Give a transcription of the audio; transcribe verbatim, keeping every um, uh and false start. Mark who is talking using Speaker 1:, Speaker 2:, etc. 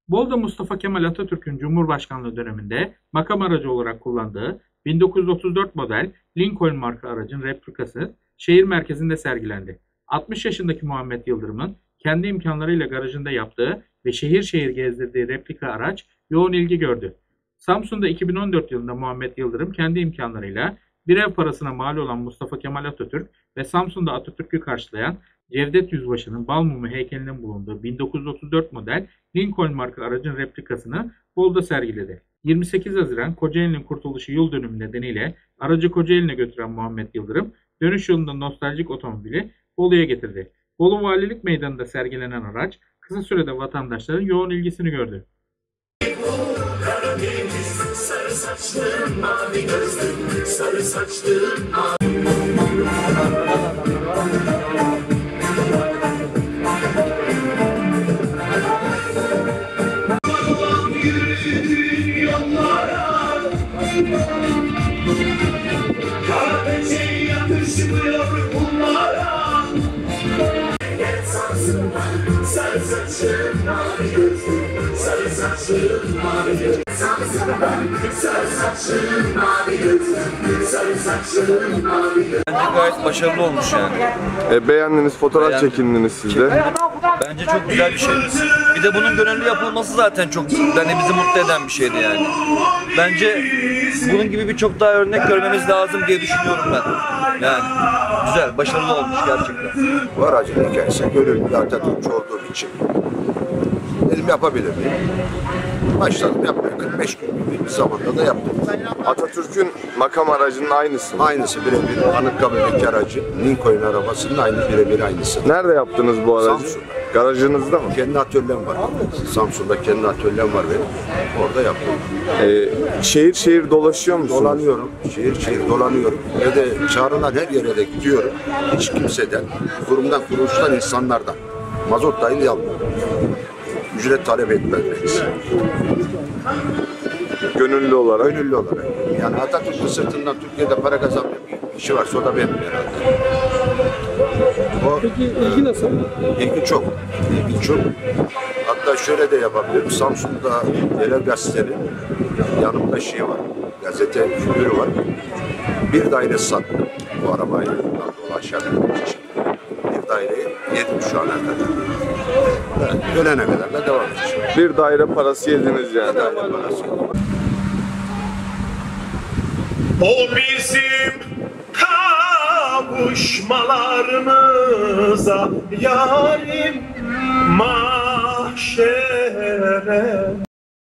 Speaker 1: Bolu'da Mustafa Kemal Atatürk'ün Cumhurbaşkanlığı döneminde makam aracı olarak kullandığı bin dokuz yüz otuz dört model Lincoln marka aracın replikası şehir merkezinde sergilendi. altmış yaşındaki Muhammed Yıldırım'ın kendi imkanlarıyla garajında yaptığı ve şehir şehir gezdirdiği replika araç yoğun ilgi gördü. Samsun'da iki bin on dört yılında Muhammed Yıldırım kendi imkanlarıyla bir ev parasına mal olan Mustafa Kemal Atatürk ve Samsun'da Atatürk'ü karşılayan Cevdet Yüzbaşı'nın bal mumu heykelinin bulunduğu bin dokuz yüz otuz dört model Lincoln marka aracın replikasını Bolu'da sergiledi. yirmi sekiz Haziran Kocaeli'nin kurtuluşu yıl dönümü nedeniyle aracı Kocaeli'ne götüren Muhammed Yıldırım, dönüş yolunda nostaljik otomobili Bolu'ya getirdi. Bolu Valilik Meydanı'nda sergilenen araç kısa sürede vatandaşların yoğun ilgisini gördü. Sarı saçlım, mavi gözlüm, sarı saçlım, mavi... Kahveci yakışmıyor bunlara. Sarı saçlım, mavi gözlüm, sarı saçlım, mavi gözlüm. Sarı saçlım, mavi gözlüm, sarı saçlım, mavi gözlüm.
Speaker 2: Bence gayet başarılı olmuş yani.
Speaker 3: E, beğendiniz, fotoğraf
Speaker 2: Beğendim.
Speaker 3: çekindiniz siz de.
Speaker 2: Bence çok güzel bir şey. Bir de bunun gönüllü yapılması zaten çok yani bizi mutlu eden bir şeydi yani. Bence bunun gibi birçok daha örnek görmemiz lazım diye düşünüyorum ben. Yani güzel, başarılı olmuş gerçekten.
Speaker 4: Bu aracın hikayesi gönüllü Atatürkçü olduğum için dedim yapabilir miyim? Başladım yapmaya. kırk beş gün bir zamanda da yaptım.
Speaker 3: Atatürk'ün makam aracının aynısı mı?
Speaker 4: Aynısı birebir. Anıtkabir'deki aracı Lincoln arabasının aynı birebir aynısı.
Speaker 3: Nerede yaptınız bu aracı?
Speaker 4: Samsun'da.
Speaker 3: Garajınızda mı?
Speaker 4: Kendi atölyem var. Samsun'da kendi atölyem var benim. Orada yaptım.
Speaker 3: Ee, şehir şehir dolaşıyor musunuz?
Speaker 4: Dolanıyorum. Şehir şehir dolanıyorum. Ve de çağrılan her yere de gidiyorum. Hiç kimseden, kurumdan kuruluştan insanlardan mazot dahil almıyorum. Ücret talep etmez.
Speaker 3: Gönüllü olarak.
Speaker 4: Gönüllü olarak. Yani Atatürk'ün sırtından Türkiye'de para kazanmıyor. Bir işi varsa o da benim herhalde. O,
Speaker 5: Peki ilgi nasıl?
Speaker 4: İlgi çok. İlgi çok. Hatta şöyle de yapabilirim. Samsun'da Yerel Gazete'nin yanımda şey var. Gazete müdürü var. Bir daire sattım bu arabayı. Dolaşabilmek için. Bir daireyi yedim şu ana kadar. Evet, ölene kadar da devam edeceğim.
Speaker 3: Bir daire parası yediniz yani.
Speaker 4: Bir daire parası yedim.
Speaker 6: O bizim kavuşmalarımıza yarim mahşere.